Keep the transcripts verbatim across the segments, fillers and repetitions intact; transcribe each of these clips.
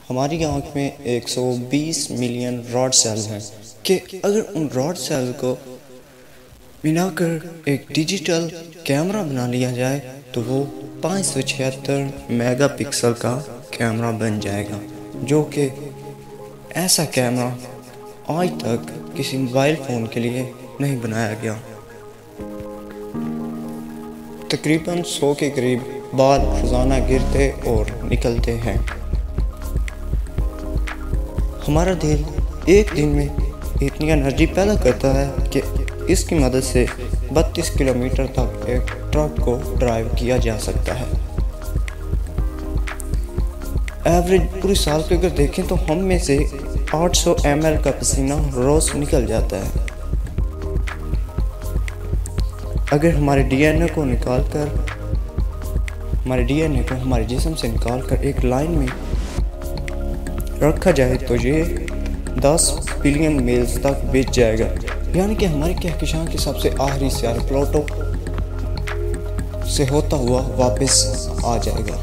हमारी आँख में एक सौ बीस मिलियन रॉड सेल्स हैं कि अगर उन रॉड सेल को मिलाकर एक डिजिटल कैमरा बना लिया जाए तो वो पाँच सौ छिहत्तर मेगापिक्सल का कैमरा बन जाएगा, जो कि ऐसा कैमरा आज तक किसी मोबाइल फ़ोन के लिए नहीं बनाया गया। तकरीबन सौ के करीब बाल रोज़ाना गिरते और निकलते हैं। हमारा दिल एक दिन में इतनी एनर्जी पैदा करता है कि इसकी मदद से बत्तीस किलोमीटर तक एक ट्रक को ड्राइव किया जा सकता है। एवरेज पूरे साल के अगर देखें तो हम में से आठ सौ एम एल का पसीना रोज़ निकल जाता है। अगर हमारे डी एन ए को निकाल कर हमारे डी एन ए को हमारे जिस्म से निकाल कर एक लाइन में रखा जाए तो ये दस बिलियन मील्स तक बीत जाएगा, यानी कि हमारे कहकशां के सबसे आखिरी सियारे प्लूटो से होता हुआ वापस आ जाएगा।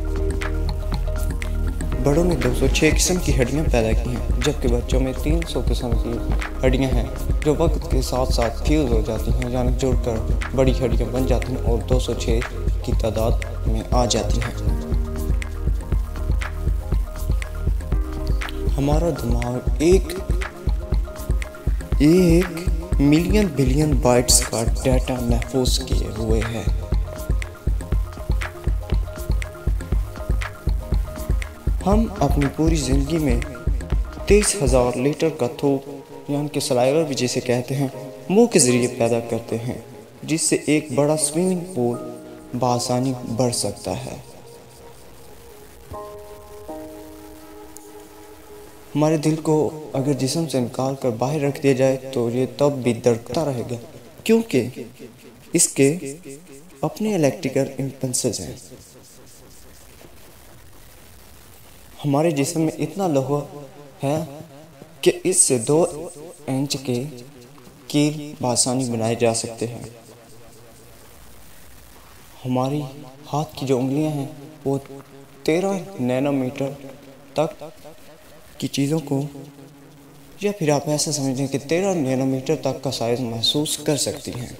बड़ों में दो सौ छह किस्म की हड्डियां पैदा की हैं, जबकि बच्चों में तीन सौ किस्म की हड्डियां हैं जो वक्त के साथ साथ फ्यूज हो जाती हैं, यानी जुड़कर बड़ी हड्डियां बन जाती हैं और दो सौ छह की तादाद में आ जाती हैं। हमारा दिमाग एक एक मिलियन बिलियन बाइट्स का डाटा महफूज किए हुए है। हम अपनी पूरी ज़िंदगी में तेईस हज़ार लीटर का थूक यानी कि सलाइवा भी जिसे कहते हैं मुंह के ज़रिए पैदा करते हैं, जिससे एक बड़ा स्विमिंग पूल बआसानी बढ़ सकता है। हमारे दिल को अगर जिस्म से निकाल कर बाहर रख दिया जाए तो ये तब भी धड़कता रहेगा, क्योंकि इसके अपने इलेक्ट्रिकल इम्पल्सेस हैं। हमारे जिस्म में इतना लोहा है कि इससे दो इंच के कील बआसानी बनाए जा सकते हैं। हमारी हाथ की जो उंगलियां हैं वो तेरह नैनोमीटर तक की चीज़ों को, या फिर आप ऐसा समझें कि तेरह नैनोमीटर तक का साइज महसूस कर सकती हैं।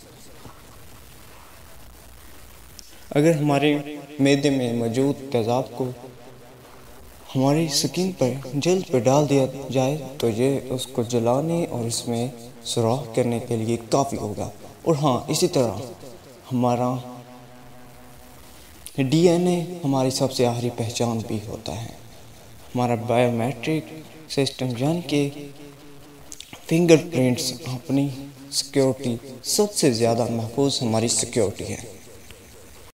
अगर हमारे मैदे में मौजूद तेज़ाब को हमारी स्किन पर जल्द पर डाल दिया जाए तो ये उसको जलाने और इसमें सुराख करने के लिए काफ़ी होगा। और हाँ, इसी तरह हमारा डी एन ए हमारी सबसे आखिरी पहचान भी होता है। हमारा बायोमेट्रिक सिस्टम यानी कि फिंगरप्रिंट्स अपनी सिक्योरिटी सबसे ज़्यादा महफूज हमारी सिक्योरिटी है।